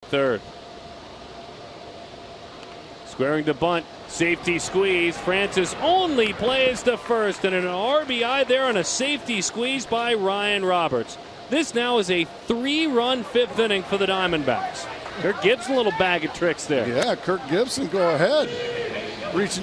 third. Squaring to bunt. Safety squeeze. Francis only plays to first, and an RBI there on a safety squeeze by Ryan Roberts. This now is a 3-run fifth inning for the Diamondbacks. Kirk Gibson, a little bag of tricks there. Yeah, Kirk Gibson, go ahead. Reaching